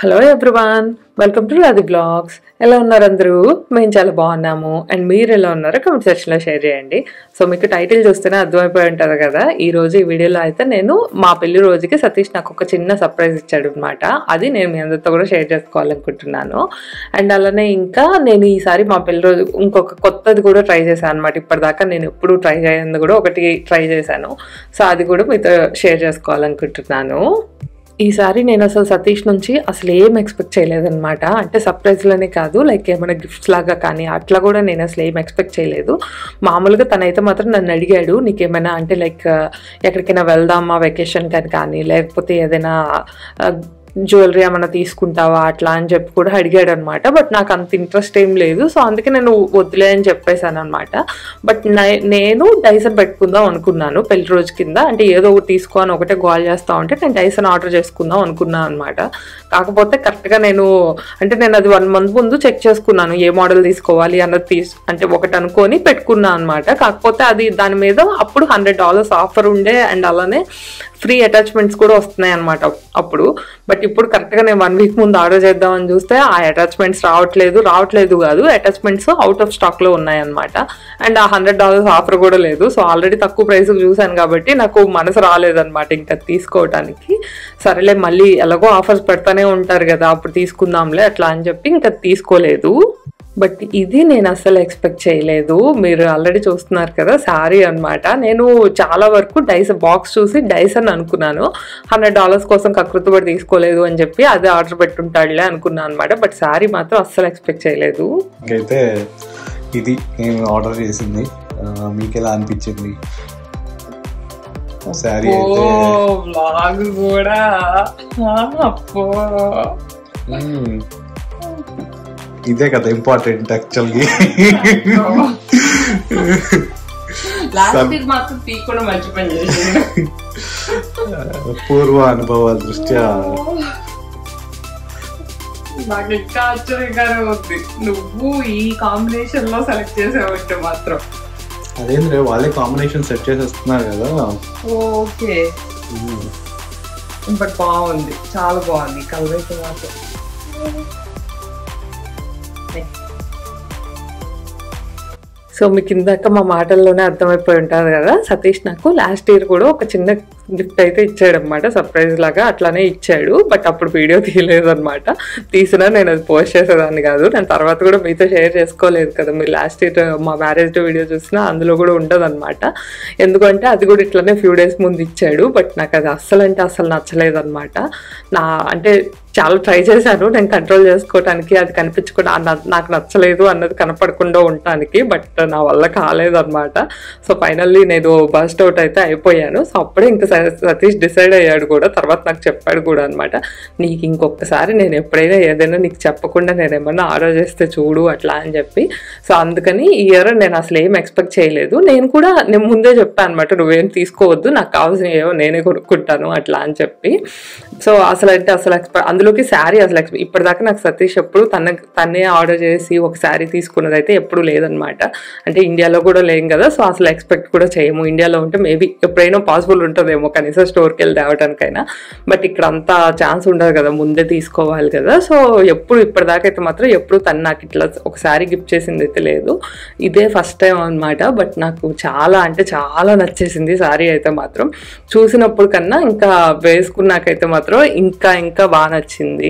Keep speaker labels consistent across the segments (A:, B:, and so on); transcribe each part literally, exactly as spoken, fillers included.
A: Hello everyone, welcome to Radhi blogs. ఎలా ఉన్నారు అందరూ? మేము చాలా బాగున్నాము. అండ్ మీరు ఎలా ఉన్నారో కామెంట్ సెక్షన్లో షేర్ చేయండి. సో మీకు టైటిల్ చూస్తేనే అర్థమైపోయి ఉంటుంది కదా. ఈ రోజు ఈ వీడియోలో అయితే నేను మా పెళ్లి రోజుకి సతీష్ నాకు ఒక చిన్న సర్ప్రైజ్ ఇచ్చాడు అనమాట. అది నేను మీ అందరితో కూడా షేర్ చేసుకోవాలనుకుంటున్నాను. అండ్ అలానే ఇంకా నేను ఈసారి మా పెళ్లి రోజు ఇంకొక కొత్తది కూడా ట్రై చేశాను అనమాట. ఇప్పటిదాకా నేను ఎప్పుడు ట్రై చేయంది కూడా ఒకటి ట్రై చేశాను. సో అది కూడా మీతో షేర్ చేసుకోవాలనుకుంటున్నాను. ఈసారి నేను అసలు సతీష్ నుంచి అసలు ఏం ఎక్స్పెక్ట్ చేయలేదన్నమాట. అంటే సర్ప్రైజ్లోనే కాదు, లైక్ ఏమైనా గిఫ్ట్స్ లాగా కానీ అట్లా కూడా నేను అసలు ఏం ఎక్స్పెక్ట్ చేయలేదు. మామూలుగా తనైతే మాత్రం నన్ను అడిగాడు, నీకేమైనా అంటే లైక్ ఎక్కడికైనా వెళ్దామా వెకేషన్ కానీ కానీ లేకపోతే ఏదైనా జ్యువెలరీ ఏమైనా తీసుకుంటావా అట్లా అని చెప్పి కూడా అడిగాడు అనమాట. బట్ నాకు అంత ఇంట్రెస్ట్ ఏం లేదు. సో అందుకే నేను వద్దులే అని చెప్పేశాను అనమాట. బట్ నేను డైసన్ పెట్టుకుందాం అనుకున్నాను పెళ్లి రోజు కింద. అంటే ఏదో ఒకటి తీసుకో అని ఒకటే గోల్ చేస్తా ఉంటే నేను డైసన్ ఆర్డర్ చేసుకుందాం అనుకున్నాను అనమాట. కాకపోతే కరెక్ట్గా నేను అంటే నేను అది వన్ మంత్ ముందు చెక్ చేసుకున్నాను ఏ మోడల్ తీసుకోవాలి అన్నది తీసు అంటే ఒకటి అనుకొని పెట్టుకున్నాను అనమాట. కాకపోతే అది దాని మీద అప్పుడు హండ్రెడ్ డాలర్స్ ఆఫర్ ఉండే అండ్ అలానే ఫ్రీ అటాచ్మెంట్స్ కూడా వస్తున్నాయి అనమాట అప్పుడు. బట్ ఇప్పుడు కరెక్ట్గా నేను వన్ వీక్ ముందు ఆర్డర్ చేద్దామని చూస్తే ఆ అటాచ్మెంట్స్ రావట్లేదు రావట్లేదు కాదు అటాచ్మెంట్స్ అవుట్ ఆఫ్ స్టాక్లో ఉన్నాయన్నమాట. అండ్ ఆ హండ్రెడ్ డాలర్స్ ఆఫర్ కూడా లేదు. సో ఆల్రెడీ తక్కువ ప్రైస్కి చూశాను కాబట్టి నాకు మనసు రాలేదన్నమాట ఇంకా తీసుకోవడానికి. సరేలే మళ్ళీ ఎలాగో ఆఫర్స్ పెడతానే ఉంటారు కదా అప్పుడు తీసుకుందాంలే అట్లా అని చెప్పి ఇంకా తీసుకోలేదు. బట్ ఇది నేను అస్సలు ఎక్స్పెక్ట్ చేయలేదు. మీరు ఆల్రెడీ చూస్తున్నారు కదా శారీ అనమాట. నేను చాలా వరకు డైసన్ బాక్స్ చూసి డైసన్ అనుకున్నాను. హండ్రెడ్ డాలర్స్ కోసం కకృతపడి తీసుకోలేదు అని చెప్పి అది ఆర్డర్ పెట్టుంటాడులే అనుకున్నాను అనమాట. బట్ శారీ మాత్రం అస్సలు ఎక్స్పెక్ట్ చేయలేదు.
B: అయితే ఇది నేను ఆర్డర్ చేసింది. మీకు ఎలా అనిపించింది శారీ?
A: వ్లాగ్ కూడా
B: ఇదే కదా ఇంపార్టెంట్ యాక్చువల్గా. పూర్వ అనుభవాల దృష్ట్యా
A: నాకు ఇంకా ఆశ్చర్యంగానే ఉంది నువ్వు ఈ కాంబినేషన్ లో సెలెక్ట్ చేసావంటే మాత్రం.
B: అదేంద్రే వాళ్ళే కాంబినేషన్ సెట్ చేసేస్తున్నారు కదా.
A: ఓకే బట్ బాగుంది, చాలా బాగుంది కలర్ అయితే మాత్రం. సో మీకు ఇందాక మా మాటల్లోనే అర్థమైపోయి ఉంటుంది కదా, సతీష్ నాకు లాస్ట్ ఇయర్ కూడా ఒక చిన్న గిఫ్ట్ అయితే ఇచ్చాడు అనమాట, సర్ప్రైజ్ లాగా అట్లానే ఇచ్చాడు. బట్ అప్పుడు వీడియో తీయలేదు అనమాట. తీసినా నేను అది పోస్ట్ చేసేదాన్ని కాదు. నేను తర్వాత కూడా మీతో షేర్ చేసుకోలేదు కదా. మీరు లాస్ట్ ఇయర్ మా మ్యారేజ్ డే వీడియో చూసినా అందులో కూడా ఉండదు అనమాట. ఎందుకంటే అది కూడా ఇట్లానే ఫ్యూ డేస్ ముందు ఇచ్చాడు. బట్ నాకు అది అస్సలు అంటే అస్సలు నచ్చలేదు అనమాట. నా అంటే చాలా ట్రై చేశాను నేను కంట్రోల్ చేసుకోవటానికి, అది కనిపించకుండా నాకు నచ్చలేదు అన్నది కనపడకుండా ఉండటానికి. బట్ నా వల్ల కాలేదు అనమాట. సో ఫైనల్లీ నేను బస్ట్ అవుట్ అయితే అయిపోయాను. సో అప్పుడే ఇంకా సతీష్ డిసైడ్ అయ్యాడు కూడా, తర్వాత నాకు చెప్పాడు కూడా అనమాట, నీకు ఇంకొకసారి నేను ఎప్పుడైనా ఏదైనా నీకు చెప్పకుండా నేను ఏమన్నా ఆర్డర్ చేస్తే చూడు అట్లా అని చెప్పి. సో అందుకని ఈ ఇయర్ నేను అసలు ఏం ఎక్స్పెక్ట్ చేయలేదు. నేను కూడా నేను ముందే చెప్పాను అనమాట, నువ్వేం తీసుకోవద్దు, నాకు కావాల్సిన ఏవో నేనే కొనుక్కుంటాను అట్లా అని చెప్పి. సో అసలు అంటే అసలు ఎక్స్పెక్ట్ అందులోకి శారీ అసలు ఎక్స్పెక్ట్ ఇప్పటిదాకా నాకు సతీష్ ఎప్పుడు తన తనే ఆర్డర్ చేసి ఒక శారీ తీసుకున్నది అయితే ఎప్పుడు లేదనమాట. అంటే ఇండియాలో కూడా లేం కదా. సో అసలు ఎక్స్పెక్ట్ కూడా చేయము. ఇండియాలో ఉంటే మేబీ ఎప్పుడైనా పాసిబుల్ ఉంటుందేమో కనీసం స్టోర్కి వెళ్ళి తేవడానికైనా. బట్ ఇక్కడ అంత ఛాన్స్ ఉండదు కదా, ముందే తీసుకోవాలి కదా. సో ఎప్పుడు ఇప్పటిదాకా అయితే మాత్రం ఎప్పుడు తను నాకు ఇట్లా ఒక శారీ గిఫ్ట్ చేసింది అయితే లేదు. ఇదే ఫస్ట్ టైం అనమాట. బట్ నాకు చాలా అంటే చాలా నచ్చేసింది శారీ అయితే మాత్రం. చూసినప్పుడు కన్నా ఇంకా వేసుకున్నాకైతే మాత్రం ఇంకా ఇంకా బాగా నచ్చింది.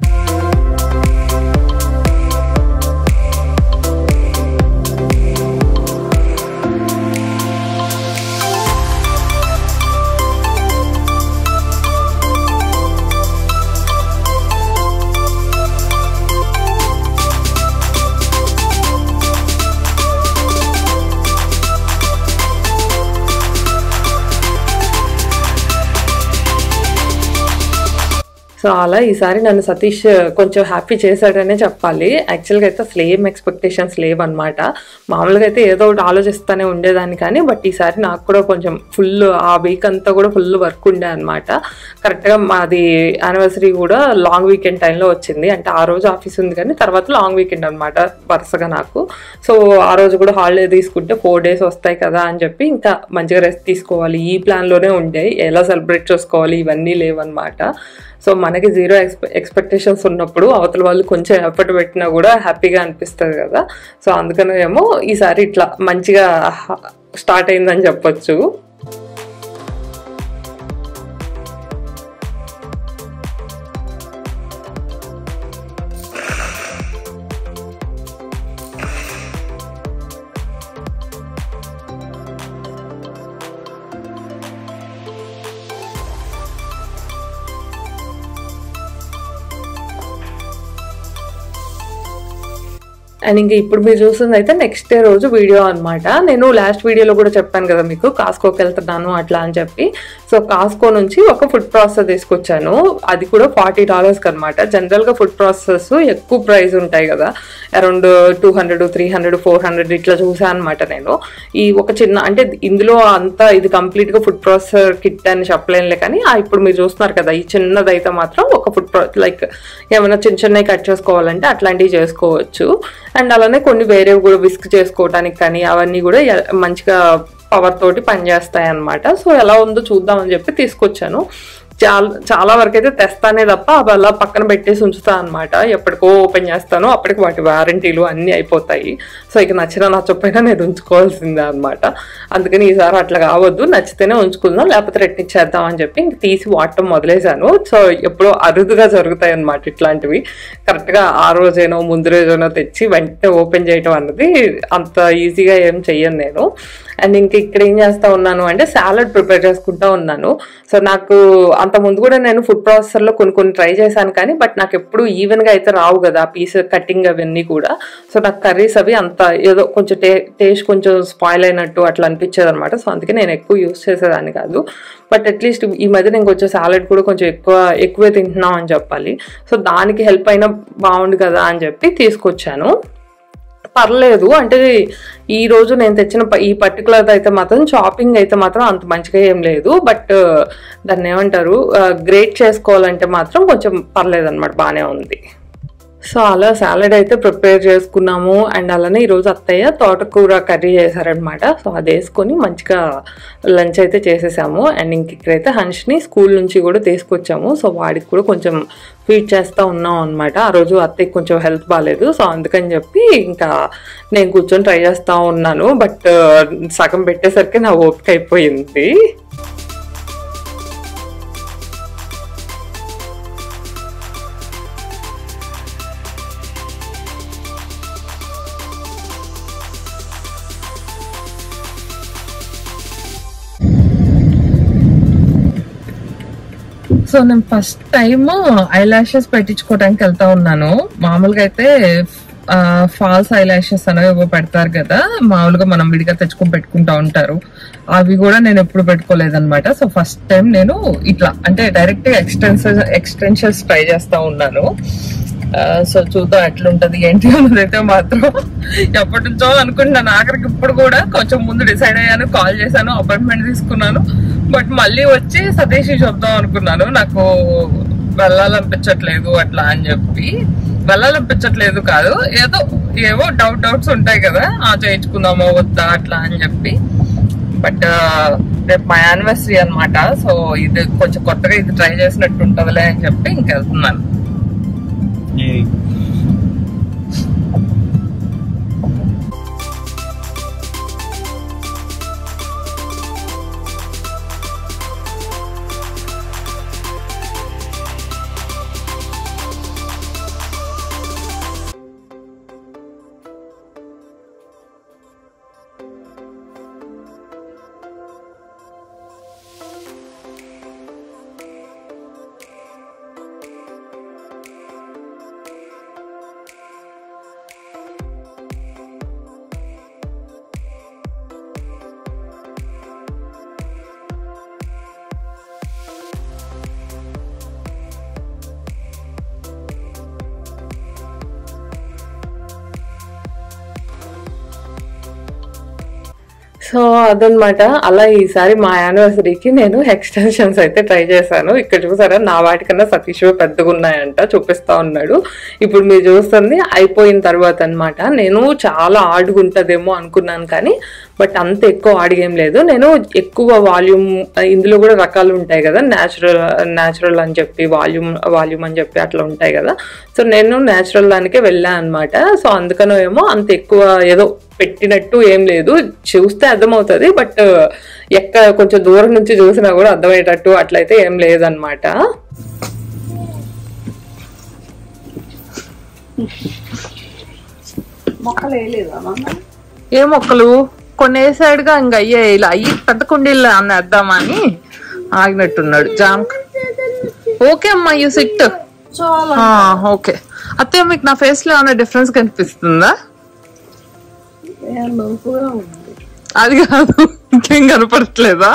A: సో అలా ఈసారి నన్ను సతీష్ కొంచెం హ్యాపీ చేశాడనే చెప్పాలి. యాక్చువల్గా అయితే అసలు ఏం ఎక్స్పెక్టేషన్స్ లేవన్నమాట. మామూలుగా అయితే ఏదో ఒకటి ఆలోచిస్తూనే ఉండేదాన్ని కానీ బట్ ఈసారి నాకు కూడా కొంచెం ఫుల్ ఆ వీక్ అంతా కూడా ఫుల్ వర్క్ ఉండే అనమాట. కరెక్ట్గా మాది యానివర్సరీ కూడా లాంగ్ వీకెండ్ టైంలో వచ్చింది. అంటే ఆ రోజు ఆఫీస్ ఉంది కానీ తర్వాత లాంగ్ వీకెండ్ అనమాట వరుసగా నాకు. సో ఆ రోజు కూడా హాలిడే తీసుకుంటే ఫోర్ డేస్ వస్తాయి కదా అని చెప్పి ఇంకా మంచిగా రెస్ట్ తీసుకోవాలి ఈ ప్లాన్లోనే ఉండే. ఎలా సెలబ్రేట్ చేసుకోవాలి ఇవన్నీ లేవన్నమాట. సో మన మనకి జీరో ఎక్స్పె ఎక్స్పెక్టేషన్స్ ఉన్నప్పుడు అవతల వాళ్ళు కొంచెం ఎఫర్ట్ పెట్టినా కూడా హ్యాపీగా అనిపిస్తుంది కదా. సో అందుకనేమో ఈసారి ఇట్లా మంచిగా స్టార్ట్ అయిందని చెప్పొచ్చు. అండ్ ఇంకా ఇప్పుడు మీరు చూస్తుంది అయితే నెక్స్ట్ డే రోజు వీడియో అనమాట. నేను లాస్ట్ వీడియోలో కూడా చెప్పాను కదా మీకు కాస్కోకి వెళ్తున్నాను అట్లా అని చెప్పి. సో కాస్కో నుంచి ఒక ఫుడ్ ప్రాసెసర్ తీసుకొచ్చాను, అది కూడా ఫార్టీ డాలర్స్కి అనమాట. జనరల్గా ఫుడ్ ప్రాసెసర్స్ ఎక్కువ ప్రైస్ ఉంటాయి కదా, around two hundred three hundred four hundred ఇట్లా చూసాను అనమాట నేను. ఈ ఒక చిన్న అంటే ఇందులో అంతా ఇది కంప్లీట్గా ఫుడ్ ప్రాసెసర్ కిట్ అని చెప్పలేనులే, కానీ ఇప్పుడు మీరు చూస్తున్నారు కదా ఈ చిన్నదైతే మాత్రం ఒక ఫుడ్ ప్రా లైక్ ఏమైనా చిన్న చిన్నవి కట్ చేసుకోవాలంటే అట్లాంటివి చేసుకోవచ్చు. అండ్ అలానే కొన్ని వేరేవి కూడా విస్క్ చేసుకోవడానికి కానీ అవన్నీ కూడా మంచిగా పవర్ తోటి పనిచేస్తాయి అన్నమాట. సో ఎలా ఉందో చూద్దామని చెప్పి తీసుకొచ్చాను. చాలా చాలా వరకు అయితే తెస్తానే తప్ప అవి అలా పక్కన పెట్టేసి ఉంచుతాను అనమాట. ఎప్పటికో ఓపెన్ చేస్తాను, అప్పటికి వాటి వారంటీలు అన్నీ అయిపోతాయి. సో ఇక నచ్చినా నచ్చకపోయినా నేను ఉంచుకోవాల్సిందే అనమాట. అందుకని ఈసారి అట్లా కావద్దు, నచ్చితేనే ఉంచుకుందాం లేకపోతే రిటర్న్ ఇచ్చేద్దాం అని చెప్పి ఇంక తీసి వాడటం మొదలేసాను. సో ఎప్పుడో అరుదుగా జరుగుతాయి అనమాట ఇట్లాంటివి. కరెక్ట్గా ఆ రోజేనో ముందు రోజేనో తెచ్చి వెంటనే ఓపెన్ చేయడం అన్నది అంత ఈజీగా ఏం చెయ్యను నేను. అండ్ ఇంక ఇక్కడ ఏం చేస్తా ఉన్నాను అంటే సాలడ్ ప్రిపేర్ చేసుకుంటా ఉన్నాను. సో నాకు అంత ముందు కూడా నేను ఫుడ్ ప్రాసెసర్లో కొన్ని కొన్ని ట్రై చేశాను, కానీ బట్ నాకు ఎప్పుడు ఈవెన్గా అయితే రావు కదా పీస్ కటింగ్ అవన్నీ కూడా. సో నాకు కర్రీస్ అవి అంత ఏదో కొంచెం టే టేస్ట్ కొంచెం స్పాయిల్ అయినట్టు అట్లా అనిపించేది అనమాట. సో అందుకే నేను ఎక్కువ యూస్ చేసేదాన్ని కాదు. బట్ అట్లీస్ట్ ఈ మధ్య నేను కొంచెం సాలడ్ కూడా కొంచెం ఎక్కువ ఎక్కువే తింటున్నాం అని చెప్పాలి. సో దానికి హెల్ప్ అయినా బాగుండు కదా అని చెప్పి తీసుకొచ్చాను. పర్లేదు అంటే ఈ రోజు నేను తెచ్చిన ఈ పర్టికులర్ అయితే మాత్రం షాపింగ్ అయితే మాత్రం అంత మంచిగా ఏం లేదు. బట్ దాన్ని ఏమంటారు గ్రేట్ చేసుకోవాలంటే మాత్రం కొంచెం పర్లేదు అనమాట, బాగానే ఉంది. సో అలా సాలడ్ అయితే ప్రిపేర్ చేసుకున్నాము. అండ్ అలానే ఈరోజు అత్తయ్య తోటకూర కర్రీ చేశారనమాట. సో అది వేసుకొని మంచిగా లంచ్ అయితే చేసేసాము. అండ్ ఇంక ఇక్కడైతే హన్ష్ని స్కూల్ నుంచి కూడా తీసుకొచ్చాము. సో వాడికి కూడా కొంచెం ఫీడ్ చేస్తూ ఉన్నాం అనమాట. ఆ రోజు అత్తయ్యకి కొంచెం హెల్త్ బాగాలేదు. సో అందుకని చెప్పి ఇంకా నేను కూర్చొని ట్రై చేస్తూ ఉన్నాను. బట్ సగం పెట్టేసరికి నా ఓపిక అయిపోయింది. సో నేను ఫస్ట్ టైం ఐ లాషెస్ పెట్టించుకోవడానికి వెళ్తా ఉన్నాను. మామూలుగా అయితే ఫాల్స్ ఐ లాషెస్ అనేవి పెడతారు కదా, మామూలుగా మనం విడిగా తెచ్చుకొని పెట్టుకుంటా ఉంటారు. అవి కూడా నేను ఎప్పుడు పెట్టుకోలేదన్నమాట. సో ఫస్ట్ టైం నేను ఇట్లా అంటే డైరెక్ట్ గా ఎక్స్టెన్షన్ ఎక్స్టెన్షన్స్ ట్రై చేస్తా ఉన్నాను. సో చూద్దాం ఎట్లుంటది ఏంటి అన్నదైతే మాత్రం ఎప్పటి నుంచో అనుకుంటున్నాను. ఆఖరికి ఇప్పుడు కూడా కొంచెం ముందు డిసైడ్ అయ్యాను, కాల్ చేశాను, అపాయింట్మెంట్ తీసుకున్నాను. బట్ మళ్ళీ వచ్చి సతీష్ చూద్దాం అనుకున్నాను. నాకు వెళ్ళాలనిపించట్లేదు అట్లా అని చెప్పి, వెళ్ళాలనిపించట్లేదు కాదు ఏదో ఏవో డౌట్ డౌట్స్ ఉంటాయి కదా, ఆ చేయించుకుందామో వద్దా అట్లా అని చెప్పి. బట్ రేపు మా యానివర్సరీ అనమాట. సో ఇది కొంచెం కొత్తగా ఇది ట్రై చేసినట్టు ఉంటుందిలే అని చెప్పి ఇంకెళ్తున్నాను. సో అదనమాట. అలా ఈసారి మా యానివర్సరీకి నేను ఎక్స్టెన్షన్స్ అయితే ట్రై చేశాను. ఇక్కడ చూసారా నా వాటికన్నా సతీష్ పెద్దగా ఉన్నాయంట, చూపిస్తా ఉన్నాడు. ఇప్పుడు మీరు చూస్తుంది అయిపోయిన తర్వాత అనమాట. నేను చాలా ఆడుగుంటదేమో అనుకున్నాను, కానీ బట్ అంత ఎక్కువ ఆడి ఏం లేదు. నేను ఎక్కువ వాల్యూమ్, ఇందులో కూడా రకాలు ఉంటాయి కదా, న్యాచురల్ న్యాచురల్ అని చెప్పి వాల్యూమ్ వాల్యూమ్ అని చెప్పి అట్లా ఉంటాయి కదా. సో నేను న్యాచురల్ దానికే వెళ్ళాను అనమాట. సో అందుకనో ఏమో అంత ఎక్కువ ఏదో పెట్టినట్టు ఏం లేదు, చూస్తే అర్థమవుతుంది. బట్ ఎక్క కొంచెం దూరం నుంచి చూసినా కూడా అర్థమయ్యేటట్టు అట్లయితే ఏం లేదనమాట.
C: మొక్కలు వేయలేదా?
A: ఏ మొక్కలు కొన్ని వేసాడుగా, ఇంకా అయ్యే ఇలా అయ్యి పెద్ద కుండీలు అన్న వేద్దామని ఆగినట్టున్నాడు. జామ్ ఓకే అమ్మా, యూ సిట్. ఓకే అత్తయ్య, మీకు నా ఫేస్ లో ఏమైనా డిఫరెన్స్ కనిపిస్తుందా? అది కాదు, ఇంకేం కనపడట్లేదా?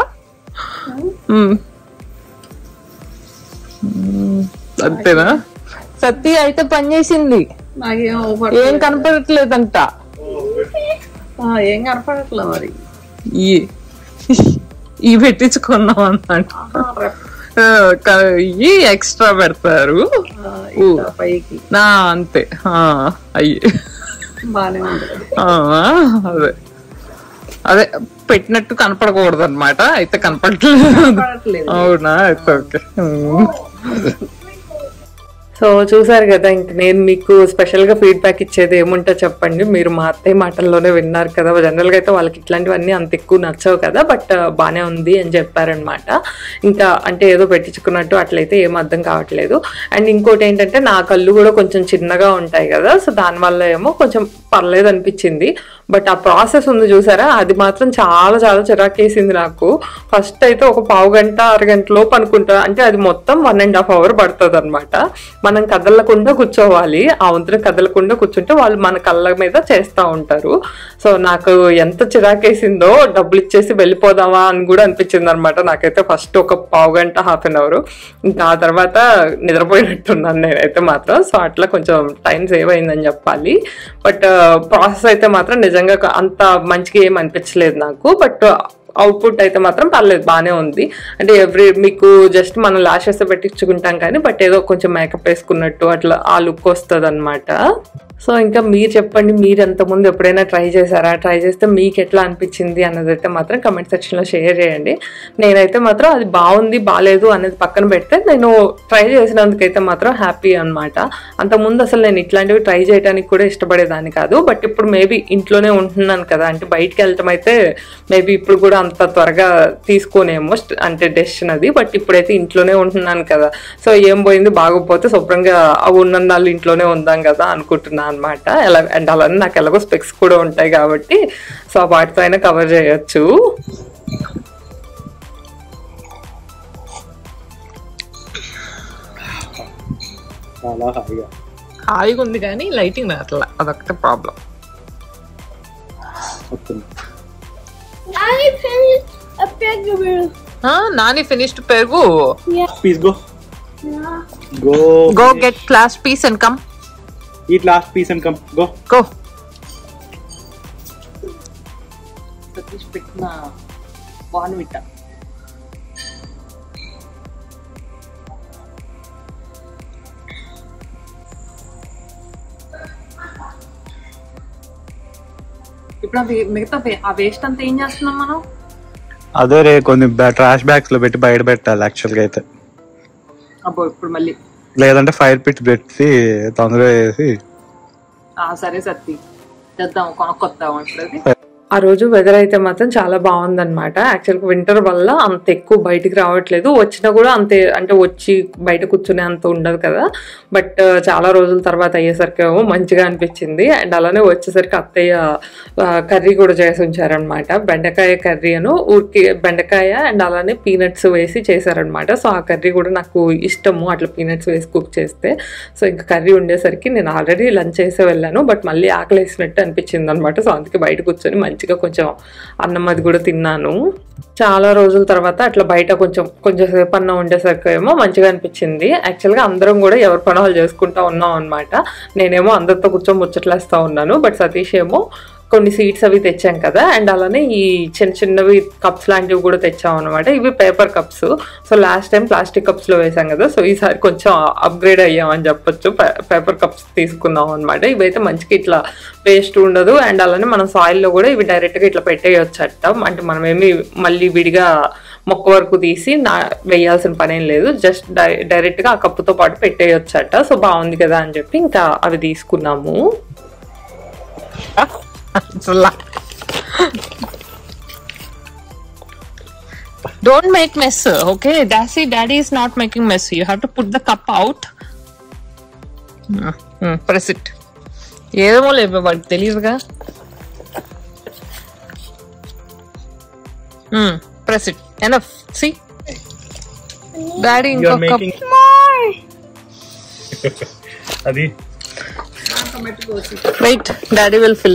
A: అంతేనా? సత్య అయితే పని చేసింది, ఏం కనపడట్లేదంట.
C: ఏం కనపడట్లేదు మరి.
A: ఈ పెట్టించుకున్నాం అన్నమాట, ఇవి ఎక్స్ట్రా పెడతారు
C: పైకి.
A: నా అంతే. అయ్యి
C: బానే ఉంది.
A: అదే అదే పెట్టినట్టు కనపడకూడదు అనమాట, అయితే కనపడట్లేదు. అవునా? అయితే ఓకే. సో చూసారు కదా, ఇంక నేను మీకు స్పెషల్గా ఫీడ్బ్యాక్ ఇచ్చేది ఏముంటో చెప్పండి. మీరు మా అత్తయ్య మాటల్లోనే విన్నారు కదా. జనరల్గా అయితే వాళ్ళకి ఇట్లాంటివన్నీ అంత ఎక్కువ నచ్చవు కదా, బట్ బాగానే ఉంది అని చెప్పారనమాట. ఇంకా అంటే ఏదో పెట్టించుకున్నట్టు అట్లయితే ఏం అర్థం కావట్లేదు. అండ్ ఇంకోటి ఏంటంటే నా కళ్ళు కూడా కొంచెం చిన్నగా ఉంటాయి కదా, సో దానివల్ల ఏమో కొంచెం పర్లేదు అనిపించింది. బట్ ఆ ప్రాసెస్ ఉంది చూసారా, అది మాత్రం చాలా చాలా చిరాకేసింది నాకు. ఫస్ట్ అయితే ఒక పావు గంట అరగంట లోపు అనుకుంటా, అంటే అది మొత్తం వన్ అండ్ హాఫ్ అవర్ పడుతుంది అనమాట. మనం కదలకుండా కూర్చోవాలి, ఆ వంతున కదలకుండా కూర్చుంటే వాళ్ళు మన కళ్ళ మీద చేస్తూ ఉంటారు. సో నాకు ఎంత చిరాకేసిందో, డబ్బులు ఇచ్చేసి వెళ్ళిపోదామా అని కూడా అనిపించింది అనమాట నాకైతే. ఫస్ట్ ఒక పావు గంట హాఫ్ అన్ అవర్, ఇంకా ఆ తర్వాత నిద్రపోయినట్టున్నాను నేనైతే మాత్రం. సో అట్లా కొంచెం టైం సేవ్ అయిందని చెప్పాలి. బట్ ప్రాసెస్ అయితే మాత్రం నిజంగా అంత మంచిగా ఏం అనిపించలేదు నాకు. బట్ అవుట్పుట్ అయితే మాత్రం పర్లేదు, బాగానే ఉంది. అంటే ఎవ్రీ మీకు జస్ట్ మనం లాషెస్ పెట్టించుకుంటాం కానీ, బట్ ఏదో కొంచెం మేకప్ వేసుకున్నట్టు అట్లా ఆ లుక్ వస్తుంది అనమాట. సో ఇంకా మీరు చెప్పండి, మీరు ఎంతమంది ఎప్పుడైనా ట్రై చేశారా? ట్రై చేస్తే మీకు ఎట్లా అనిపించింది అన్నదైతే మాత్రం కమెంట్ సెక్షన్లో షేర్ చేయండి. నేనైతే మాత్రం అది బాగుంది బాగాలేదు అనేది పక్కన పెడితే, నేను ట్రై చేసినందుకైతే మాత్రం హ్యాపీ అనమాట. అంతకుముందు అసలు నేను ఇట్లాంటివి ట్రై చేయడానికి కూడా ఇష్టపడేదాన్ని కాదు. బట్ ఇప్పుడు మేబీ ఇంట్లోనే ఉంటున్నాను కదా, అంటే బయటికి వెళ్ళటం అయితే మేబీ ఇప్పుడు కూడా అంత త్వరగా తీసుకోనేమో అంటే డెసిషన్ అది. బట్ ఇప్పుడైతే ఇంట్లోనే ఉంటున్నాను కదా, సో ఏం పోయింది బాగోపోతే శుభ్రంగా అవి ఉన్న నాళ్ళు ఇంట్లోనే ఉందాం కదా అనుకుంటున్నాను అనమాట. ఎలా అండ్ అలానే నాకు ఎలాగో స్పెక్స్ కూడా ఉంటాయి కాబట్టి, సో వాటితో అయినా కవర్ చేయొచ్చు. హాయిగా ఉంది కానీ లైటింగ్ అట్లా, అదొకటి ప్రాబ్లం. నాని ఫినిష్డ్ పెరుగు. Go get last piece and come.
B: Eat last piece and come. Go.
A: Go.
C: Satish పెట్టిన బాన్విట. ఇప్పుడు అవి మిగతా ఆ వేస్ట్ అంతా ఏం చేస్తున్నాం మనం?
B: అదే రే, కొన్ని ట్రాష్ బ్యాగ్స్ లో పెట్టి బయట పెట్టాలి యాక్చువల్ గా అయితే.
C: అబ్బో ఇప్పుడు మళ్ళీ
B: లేదంటే ఫైర్ పిట్ పెట్టి తొందరగా వేసి.
C: సరే సత్తి తెద్దాం, కొనుక్కొద్దాం ఇప్పుడు.
A: ఆ రోజు వెదర్ అయితే మాత్రం చాలా బాగుందన్నమాట. యాక్చువల్గా వింటర్ వల్ల అంత ఎక్కువ బయటికి రావట్లేదు, వచ్చినా కూడా అంతే అంటే వచ్చి బయట కూర్చునే అంత ఉండదు కదా. బట్ చాలా రోజుల తర్వాత అయ్యేసరికి ఏమో మంచిగా అనిపించింది. అండ్ అలానే వచ్చేసరికి అత్తయ్య కర్రీ కూడా చేసి ఉంచారనమాట, బెండకాయ కర్రీ అను ఊరికి బెండకాయ అండ్ అలానే పీనట్స్ వేసి చేశారనమాట. సో ఆ కర్రీ కూడా నాకు ఇష్టము, అట్లా పీనట్స్ వేసి కుక్ చేస్తే. సో ఇంకా కర్రీ ఉండేసరికి నేను ఆల్రెడీ లంచ్ చేసే వెళ్ళాను, బట్ మళ్ళీ ఆకలి వేసినట్టు అనిపించింది అనమాట. సో అందుకే బయట కూర్చొని మంచిగా కొంచెం అన్నం అది కూడా తిన్నాను. చాలా రోజుల తర్వాత అట్లా బయట కొంచెం కొంచెం సేపు అన్నం ఉండేసరికి ఏమో మంచిగా అనిపించింది. యాక్చువల్గా అందరం కూడా ఎవరి పనులు చేసుకుంటా ఉన్నాం అనమాట. నేనేమో అందరితో కూర్చొని ముచ్చట్లేస్తూ ఉన్నాను, బట్ సతీష్ ఏమో కొన్ని సీడ్స్ అవి తెచ్చాం కదా, అండ్ అలానే ఈ చిన్న చిన్నవి కప్స్ లాంటివి కూడా తెచ్చాం అనమాట. ఇవి paper cups. So last time plastic కప్స్లో వేసాం కదా, సో ఈసారి కొంచెం అప్గ్రేడ్ అయ్యామని చెప్పొచ్చు. పేపర్ కప్స్ తీసుకున్నాం అనమాట. ఇవైతే మంచిగా ఇట్లా వేస్ట్ ఉండదు, అండ్ అలానే మనం సాయిల్లో కూడా ఇవి డైరెక్ట్గా ఇట్లా పెట్టేయొచ్చట. అంటే మనం ఏమి మళ్ళీ విడిగా మొక్క వరకు తీసి నా వేయాల్సిన పని ఏం లేదు, జస్ట్ డై డైరెక్ట్గా ఆ కప్పుతో పాటు పెట్టేయొచ్చట. సో బాగుంది కదా అని చెప్పి ఇంకా అవి తీసుకున్నాము.
D: Don't make mess, okay? Dassy, daddy is not making mess. You have to put the cup out. Mm, mm, press it. ఏదేమో లేవు వాడికి తెలియదుగా. Mm, press it. Enough. See? Daddy ఇంకో cup.
B: అది
D: Wait, daddy will fill.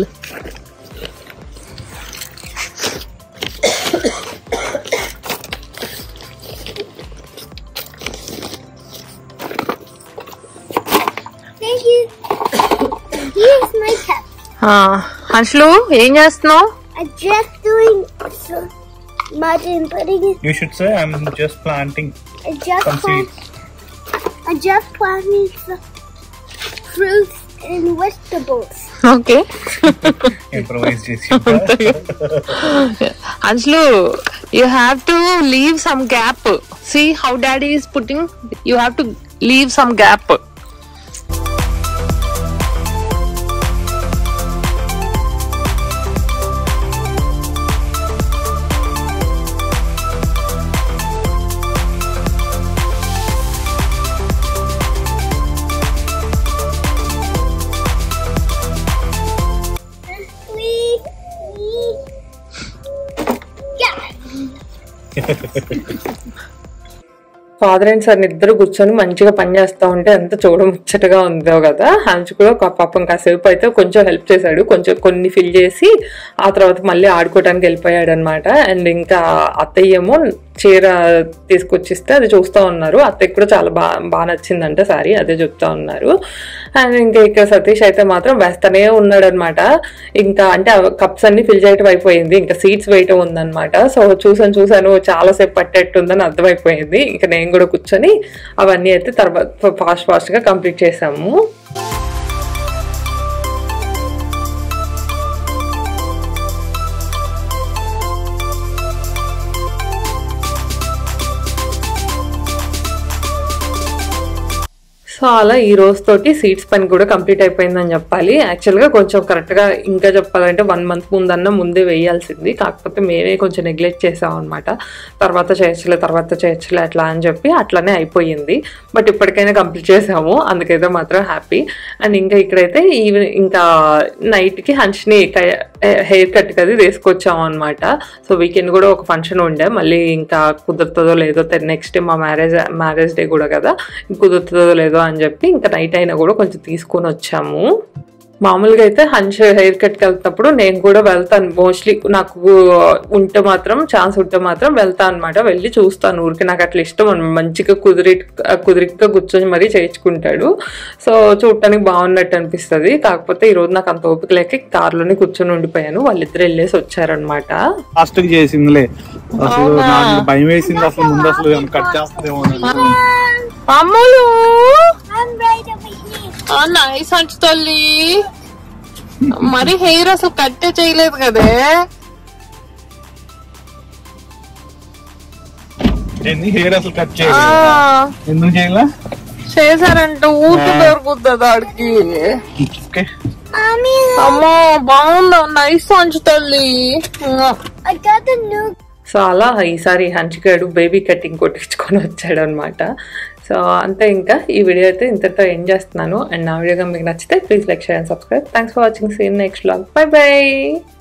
E: Thank you. Here's my cup.
D: Hanshulu ఏం చేస్తున్నావు?
E: I'm just doing some mud and putting it.
B: you should say I'm just planting
E: I just
B: some
E: plant.
B: seeds.
E: I just planting some fruits and vegetables.
D: Okay.
B: Improvise చేసి
D: Anshlu, you have to leave some gap. See how daddy is putting? You have to leave some gap.
E: Please, please. Yeah.
A: Father and son ఇద్దరు కూర్చొని మంచిగా పని చేస్తూ ఉంటే ఎంత చూడముచ్చటగా ఉందో కదా. హంచ్ కూడా పాపం కాసేపు అయితే కొంచెం హెల్ప్ చేశాడు, కొంచెం కొన్ని ఫిల్ చేసి ఆ తర్వాత మళ్ళీ ఆడుకోవడానికి వెళ్ళిపోయాడు అనమాట. అండ్ ఇంకా అత్తయ్య ఏమో చీర తీసుకొచ్చిస్తే అది చూస్తూ ఉన్నారు. అత్తయ్యకి కూడా చాలా బాగా బాగా నచ్చిందంట సారీ, అదే చెప్తా ఉన్నారు. అండ్ ఇంకా ఇక్కడ సతీష్ అయితే మాత్రం వేస్తూనే ఉన్నాడు అనమాట. ఇంకా అంటే కప్స్ అన్ని ఫిల్ చేయటం అయిపోయింది, ఇంకా సీట్స్ వేయటం ఉందన్నమాట. సో చూసాను చూసాను చాలాసేపు పట్టేట్టుందని అర్థమైపోయింది. ఇంకా నేను కూడా కూర్చొని అవన్నీ అయితే తర్వాత ఫాస్ట్ ఫాస్ట్గా కంప్లీట్ చేసాము. సో అలా ఈ రోజుతోటి సీట్స్ పని కూడా కంప్లీట్ అయిపోయిందని చెప్పాలి. యాక్చువల్గా కొంచెం కరెక్ట్గా ఇంకా చెప్పాలంటే వన్ మంత్ ముందన్న ముందే వేయాల్సింది, కాకపోతే మేమే కొంచెం నెగ్లెక్ట్ చేసాం అనమాట. తర్వాత చేయొచ్చులే తర్వాత చేయొచ్చులే అట్లా అని చెప్పి అట్లానే అయిపోయింది. బట్ ఇప్పటికైనా కంప్లీట్ చేసాము, అందుకైతే మాత్రం హ్యాపీ. అండ్ ఇంకా ఇక్కడైతే ఈవినింగ్ ఇంకా నైట్కి హన్ష్ని హెయిర్ కట్ అది తీసుకొచ్చాము అనమాట. సో వీకెండ్ కూడా ఒక ఫంక్షన్ ఉండే, మళ్ళీ ఇంకా కుదురుతుందో లేదో నెక్స్ట్ డే మా మ్యారేజ్ మ్యారేజ్ డే కూడా కదా, కుదురుతుందో లేదో అని చెప్పి ఇంకా నైట్ అయినా కూడా కొంచెం తీసుకొని వచ్చాము. మామూలుగా అయితే హన్స్ హెయిర్ కట్కి వెళ్తున్నప్పుడు నేను కూడా వెళ్తాను, మోస్ట్లీ నాకు ఉంటే మాత్రం ఛాన్స్ ఉంటే మాత్రం వెళ్తాను అనమాట. వెళ్ళి చూస్తాను, ఊరికి నాకు అట్లా ఇష్టం మంచిగా కుదిరి కుదిరిగ్గా కూర్చొని మరీ చేయించుకుంటాడు. సో చూడటానికి బాగున్నట్టు అనిపిస్తుంది. కాకపోతే ఈరోజు నాకు అంత ఓపిక లేక కార్లోనే కూర్చొని ఉండిపోయాను, వాళ్ళిద్దరు వెళ్ళేసి వచ్చారనమాట.
B: ఫాస్ట్ చేసిందిలే, అసలు నాకు భయం వేసింది అసలు ముందు అసలు కట్ చేస్తుందేమో.
D: Ammulu
E: I'm right over here.
D: Nice అంచు తల్లి, మరి హెయిర్ అసలు కట్టే చేయలేదు కదే.
B: హెయిర్ అసలు కట్ చేయలేదు, ఎందుకు చేయలే?
D: చేశారంటే ఊరికి దొరుకుతుంది ఆడికి.
E: Mommy,
D: అమ్మో బాగుందా, నైస్ అంచు తల్లి.
E: I got a new.
A: So అలా ఈసారి హంచిగాడు బేబీ కటింగ్ కొట్టించుకొని వచ్చాడు అనమాట. సో అంతే, ఇంకా ఈ వీడియో అయితే ఇంతతో ఎండ్ చేస్తున్నాను. అండ్ నా వీడియోగా మీకు నచ్చితే please like share and subscribe. Thanks for watching. See you next vlog. Bye by.